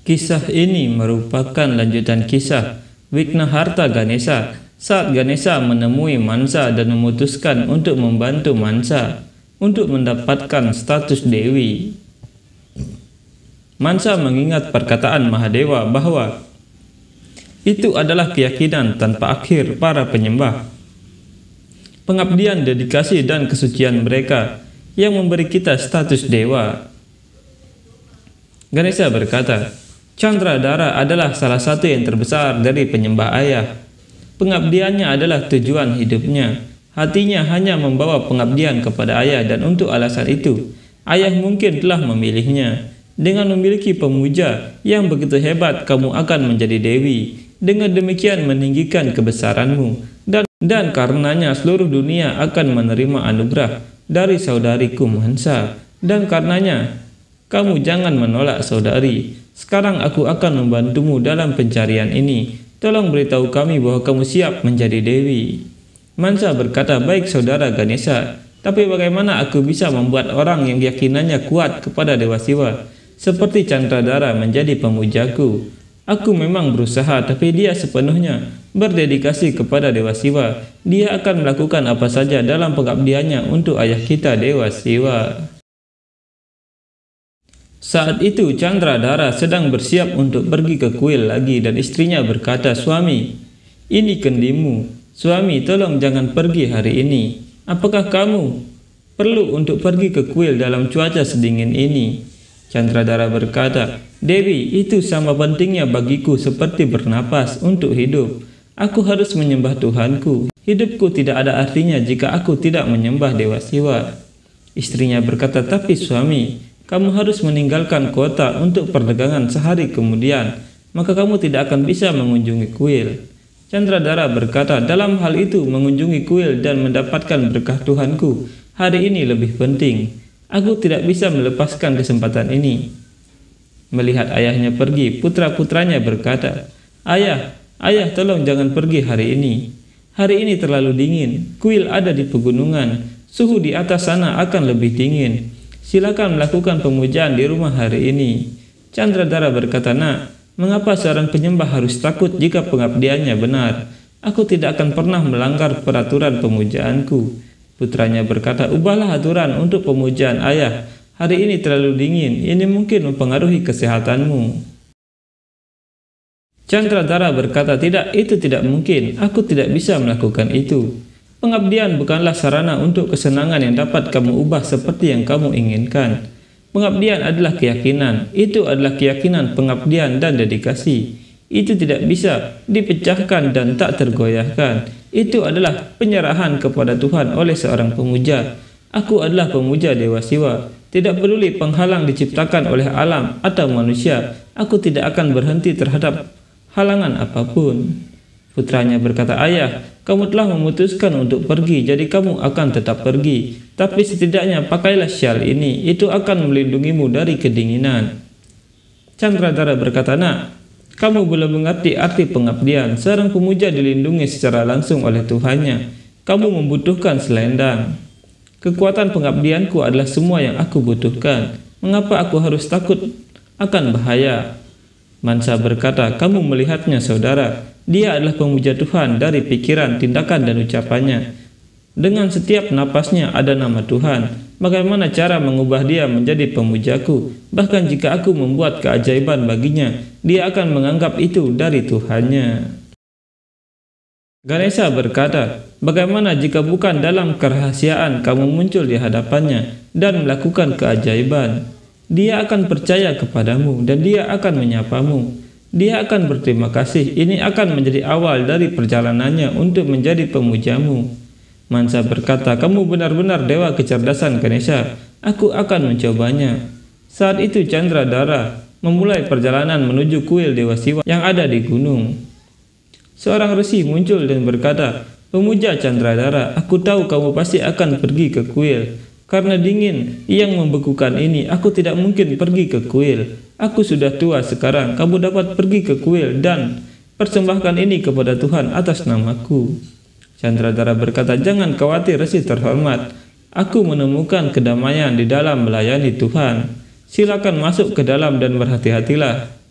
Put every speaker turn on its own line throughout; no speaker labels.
Kisah ini merupakan lanjutan kisah Wignaharta Ganesha saat Ganesha menemui Mansa dan memutuskan untuk membantu Mansa untuk mendapatkan status dewi. Mansa mengingat perkataan Mahadewa bahwa itu adalah keyakinan tanpa akhir para penyembah. Pengabdian, dedikasi, dan kesucian mereka yang memberi kita status dewa. Ganesha berkata, Candradara adalah salah satu yang terbesar dari penyembah ayah. Pengabdiannya adalah tujuan hidupnya. Hatinya hanya membawa pengabdian kepada ayah, dan untuk alasan itu, ayah mungkin telah memilihnya. Dengan memiliki pemuja yang begitu hebat, kamu akan menjadi dewi. Dengan demikian meninggikan kebesaranmu, dan karenanya seluruh dunia akan menerima anugerah dari saudariku Mansa. Dan karenanya, kamu jangan menolak saudari. Sekarang aku akan membantumu dalam pencarian ini. Tolong beritahu kami bahwa kamu siap menjadi dewi. Mansa berkata, baik saudara Ganesha, tapi bagaimana aku bisa membuat orang yang keyakinannya kuat kepada Dewa Siwa seperti Candradara menjadi pemujaku? Aku memang berusaha, tapi dia sepenuhnya berdedikasi kepada Dewa Siwa. Dia akan melakukan apa saja dalam pengabdiannya untuk ayah kita Dewa Siwa. Saat itu Candradara sedang bersiap untuk pergi ke kuil lagi, dan istrinya berkata, suami, ini kendimu. Suami, tolong jangan pergi hari ini. Apakah kamu perlu untuk pergi ke kuil dalam cuaca sedingin ini? Candradara berkata, Dewi, itu sama pentingnya bagiku seperti bernapas untuk hidup. Aku harus menyembah Tuhanku. Hidupku tidak ada artinya jika aku tidak menyembah Dewa Siwa. Istrinya berkata, tapi suami, kamu harus meninggalkan kota untuk perdagangan sehari kemudian, maka kamu tidak akan bisa mengunjungi kuil. Candradara berkata, dalam hal itu mengunjungi kuil dan mendapatkan berkah Tuhanku hari ini lebih penting. Aku tidak bisa melepaskan kesempatan ini. Melihat ayahnya pergi, putra-putranya berkata, ayah, tolong jangan pergi hari ini. Hari ini terlalu dingin, kuil ada di pegunungan, suhu di atas sana akan lebih dingin. Silakan melakukan pemujaan di rumah hari ini. Candradara berkata, nak, mengapa seorang penyembah harus takut jika pengabdiannya benar? Aku tidak akan pernah melanggar peraturan pemujaanku. Putranya berkata, ubahlah aturan untuk pemujaan ayah. Hari ini terlalu dingin, ini mungkin mempengaruhi kesehatanmu. Candradara berkata, tidak, itu tidak mungkin. Aku tidak bisa melakukan itu. Pengabdian bukanlah sarana untuk kesenangan yang dapat kamu ubah seperti yang kamu inginkan. Pengabdian adalah keyakinan. Itu adalah keyakinan, pengabdian, dan dedikasi. Itu tidak bisa dipecahkan dan tak tergoyahkan. Itu adalah penyerahan kepada Tuhan oleh seorang pemuja. Aku adalah pemuja Dewa Siwa. Tidak peduli penghalang diciptakan oleh alam atau manusia, aku tidak akan berhenti terhadap halangan apapun. Putranya berkata, ayah, kamu telah memutuskan untuk pergi, jadi kamu akan tetap pergi. Tapi setidaknya pakailah syal ini, itu akan melindungimu dari kedinginan. Candradara berkata, nak, kamu belum mengerti arti pengabdian. Seorang pemuja dilindungi secara langsung oleh Tuhannya. Kamu membutuhkan selendang. Kekuatan pengabdianku adalah semua yang aku butuhkan. Mengapa aku harus takut akan bahaya? Mansa berkata, kamu melihatnya saudara. Dia adalah pemuja Tuhan dari pikiran, tindakan, dan ucapannya. Dengan setiap napasnya ada nama Tuhan. Bagaimana cara mengubah dia menjadi pemujaku? Bahkan jika aku membuat keajaiban baginya, dia akan menganggap itu dari Tuhannya. Ganesha berkata, bagaimana jika bukan dalam kerahasiaan kamu muncul di hadapannya dan melakukan keajaiban? Dia akan percaya kepadamu dan dia akan menyapamu. Dia akan berterima kasih. Ini akan menjadi awal dari perjalanannya untuk menjadi pemujamu. Mansa berkata, kamu benar-benar dewa kecerdasan Ganesha. Aku akan mencobanya. Saat itu Candradara memulai perjalanan menuju kuil Dewa Siwa yang ada di gunung. Seorang resi muncul dan berkata, pemuja Candradara, aku tahu kamu pasti akan pergi ke kuil. Karena dingin yang membekukan ini, aku tidak mungkin pergi ke kuil. Aku sudah tua sekarang, kamu dapat pergi ke kuil dan persembahkan ini kepada Tuhan atas namaku. Candradara berkata, jangan khawatir resi terhormat. Aku menemukan kedamaian di dalam melayani Tuhan. Silakan masuk ke dalam dan berhati-hatilah.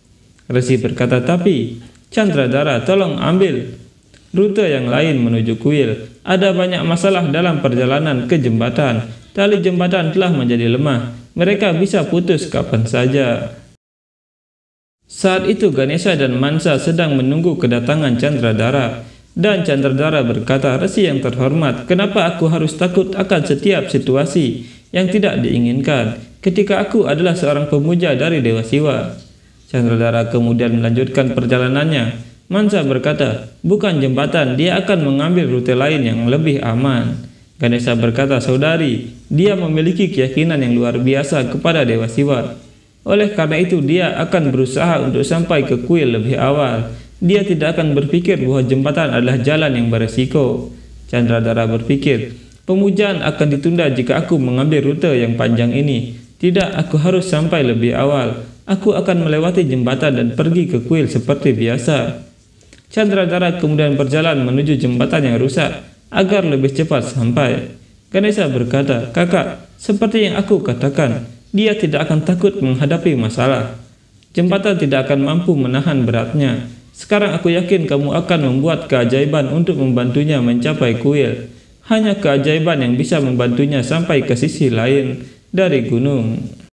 Resi berkata, tapi Candradara, tolong ambil rute yang lain menuju kuil. Ada banyak masalah dalam perjalanan ke jembatan. Tali jembatan telah menjadi lemah. Mereka bisa putus kapan saja. Saat itu Ganesha dan Mansa sedang menunggu kedatangan Candradara. Dan Candradara berkata, resi yang terhormat, kenapa aku harus takut akan setiap situasi yang tidak diinginkan ketika aku adalah seorang pemuja dari Dewa Siwa? Candradara kemudian melanjutkan perjalanannya. Mansa berkata, bukan jembatan, dia akan mengambil rute lain yang lebih aman. Ganesha berkata, saudari, dia memiliki keyakinan yang luar biasa kepada Dewa Siwa. Oleh karena itu dia akan berusaha untuk sampai ke kuil lebih awal. Dia tidak akan berpikir bahwa jembatan adalah jalan yang beresiko. Candradara berpikir, pemujaan akan ditunda jika aku mengambil rute yang panjang ini. Tidak, aku harus sampai lebih awal. Aku akan melewati jembatan dan pergi ke kuil seperti biasa. Candradara kemudian berjalan menuju jembatan yang rusak agar lebih cepat sampai. Ganesha berkata, kakak, seperti yang aku katakan, dia tidak akan takut menghadapi masalah. Jembatan tidak akan mampu menahan beratnya. Sekarang aku yakin kamu akan membuat keajaiban untuk membantunya mencapai kuil. Hanya keajaiban yang bisa membantunya sampai ke sisi lain dari gunung.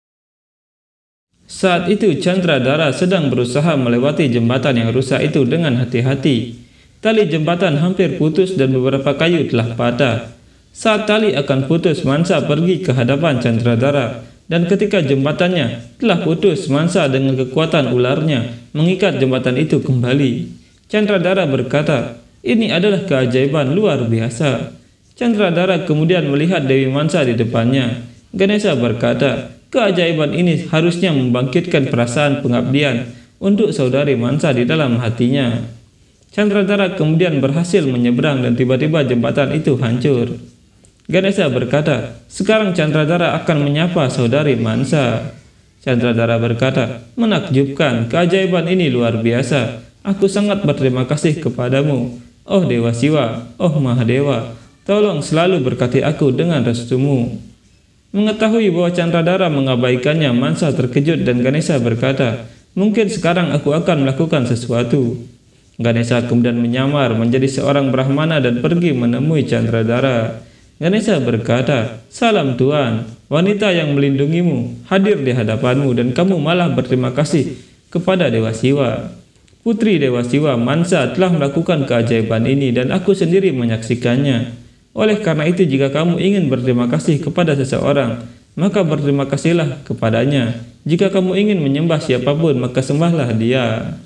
Saat itu Candradara sedang berusaha melewati jembatan yang rusak itu dengan hati-hati. Tali jembatan hampir putus dan beberapa kayu telah patah. Saat tali akan putus, Mansa pergi ke hadapan Candradara. Dan ketika jembatannya telah putus, Mansa dengan kekuatan ularnya mengikat jembatan itu kembali. Candradara berkata, ini adalah keajaiban luar biasa. Candradara kemudian melihat Dewi Mansa di depannya. Ganesha berkata, keajaiban ini harusnya membangkitkan perasaan pengabdian untuk saudari Mansa di dalam hatinya. Candradara kemudian berhasil menyeberang dan tiba-tiba jembatan itu hancur. Ganesha berkata, sekarang Candradara akan menyapa saudari Mansa. Candradara berkata, menakjubkan, keajaiban ini luar biasa. Aku sangat berterima kasih kepadamu, oh Dewa Siwa, oh Mahadewa. Tolong selalu berkati aku dengan restumu. Mengetahui bahwa Candradara mengabaikannya, Mansa terkejut dan Ganesha berkata, mungkin sekarang aku akan melakukan sesuatu. Ganesha kemudian menyamar menjadi seorang Brahmana dan pergi menemui Candradara. Ganesha berkata, salam Tuan, wanita yang melindungimu hadir di hadapanmu dan kamu malah berterima kasih kepada Dewa Siwa. Putri Dewa Siwa, Mansa telah melakukan keajaiban ini dan aku sendiri menyaksikannya. Oleh karena itu jika kamu ingin berterima kasih kepada seseorang, maka berterima kasihlah kepadanya. Jika kamu ingin menyembah siapapun, maka sembahlah dia.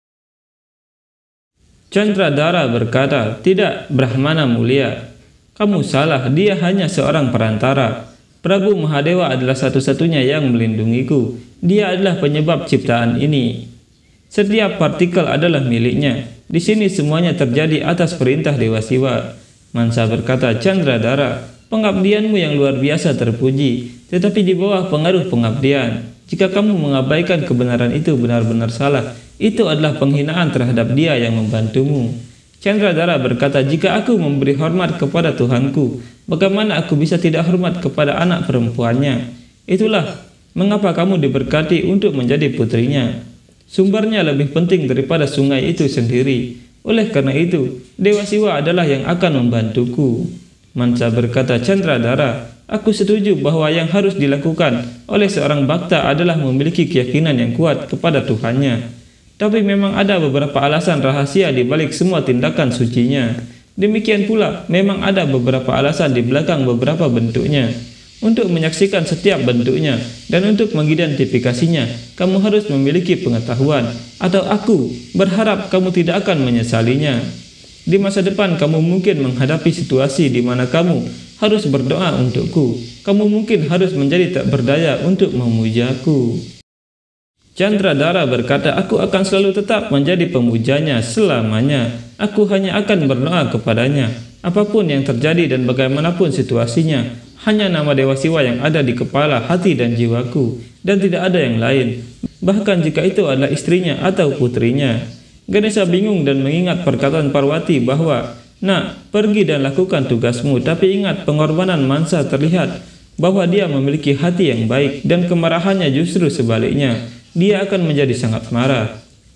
Candradara berkata, tidak Brahmana mulia. Kamu salah, dia hanya seorang perantara. Prabu Mahadewa adalah satu-satunya yang melindungiku. Dia adalah penyebab ciptaan ini. Setiap partikel adalah miliknya. Di sini semuanya terjadi atas perintah Dewa Siwa. Mansa berkata, Candradara, pengabdianmu yang luar biasa terpuji, tetapi di bawah pengaruh pengabdian. Jika kamu mengabaikan kebenaran itu benar-benar salah. Itu adalah penghinaan terhadap dia yang membantumu. Candradara berkata, jika aku memberi hormat kepada Tuhanku, bagaimana aku bisa tidak hormat kepada anak perempuannya? Itulah mengapa kamu diberkati untuk menjadi putrinya. Sumbernya lebih penting daripada sungai itu sendiri. Oleh karena itu, Dewa Siwa adalah yang akan membantuku. Mansa berkata, Candradara, aku setuju bahwa yang harus dilakukan oleh seorang bhakta adalah memiliki keyakinan yang kuat kepada Tuhannya. Tapi memang ada beberapa alasan rahasia di balik semua tindakan sucinya. Demikian pula, memang ada beberapa alasan di belakang beberapa bentuknya. Untuk menyaksikan setiap bentuknya dan untuk mengidentifikasinya, kamu harus memiliki pengetahuan, atau aku berharap kamu tidak akan menyesalinya. Di masa depan kamu mungkin menghadapi situasi di mana kamu harus berdoa untukku. Kamu mungkin harus menjadi tak berdaya untuk memujaku. Candradara berkata, aku akan selalu tetap menjadi pemujanya selamanya. Aku hanya akan berdoa kepadanya. Apapun yang terjadi dan bagaimanapun situasinya, hanya nama Dewa Siwa yang ada di kepala, hati dan jiwaku, dan tidak ada yang lain. Bahkan jika itu adalah istrinya atau putrinya. Ganesha bingung dan mengingat perkataan Parwati bahwa, nak, pergi dan lakukan tugasmu, tapi ingat pengorbanan Mansa terlihat bahwa dia memiliki hati yang baik dan kemarahannya justru sebaliknya. Dia akan menjadi sangat marah.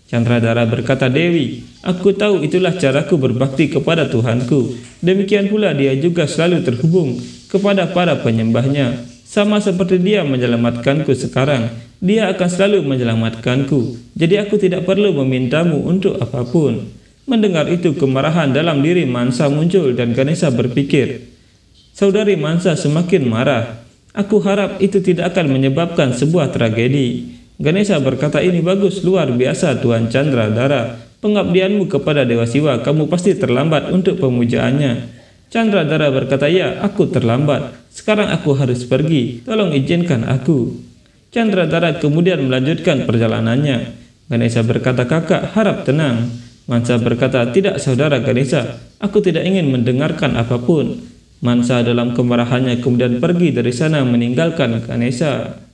Candradara berkata, Dewi, aku tahu itulah caraku berbakti kepada Tuhanku. Demikian pula dia juga selalu terhubung kepada para penyembahnya. Sama seperti dia menyelamatkanku sekarang, dia akan selalu menyelamatkanku. Jadi aku tidak perlu memintamu untuk apapun. Mendengar itu, kemarahan dalam diri Mansa muncul dan Ganesha berpikir, saudari Mansa semakin marah. Aku harap itu tidak akan menyebabkan sebuah tragedi. Ganesha berkata, ini bagus, luar biasa Tuan Candradara. Pengabdianmu kepada Dewa Siwa, kamu pasti terlambat untuk pemujaannya. Candradara berkata, ya, aku terlambat. Sekarang aku harus pergi, tolong izinkan aku. Candradara kemudian melanjutkan perjalanannya. Ganesha berkata, kakak, harap tenang. Mansa berkata, tidak saudara Ganesha, aku tidak ingin mendengarkan apapun. Mansa dalam kemarahannya kemudian pergi dari sana meninggalkan Ganesha.